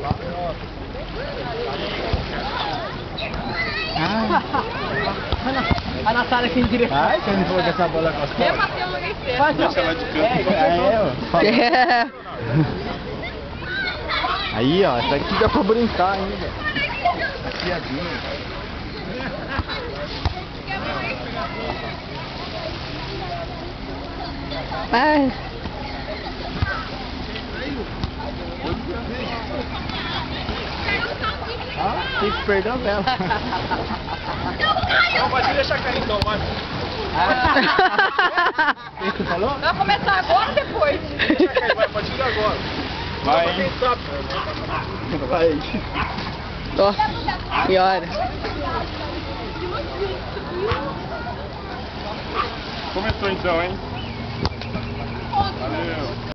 A Natália aqui em direção. Ai, você não falou que essa bola gostosa? Eu matei uma vez cedo. Faz Deixa ela de canto. É. Aí, ó, essa aqui dá pra brincar ainda. Piadinha. Ai. Ah, tem que perder a vela. Não, pode deixar cair então, vai. O que você falou? Vai começar agora ou depois? Deixa cair, vai, pode ir agora. Vai, quem sabe. Vai. Ó, piora. Começou então, hein? Valeu.